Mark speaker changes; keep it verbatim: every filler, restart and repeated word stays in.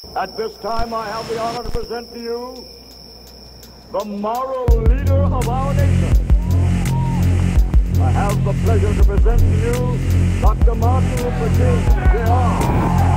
Speaker 1: At this time, I have the honor to present to you the moral leader of our nation. I have the pleasure to present to you Doctor Martin Luther King, Junior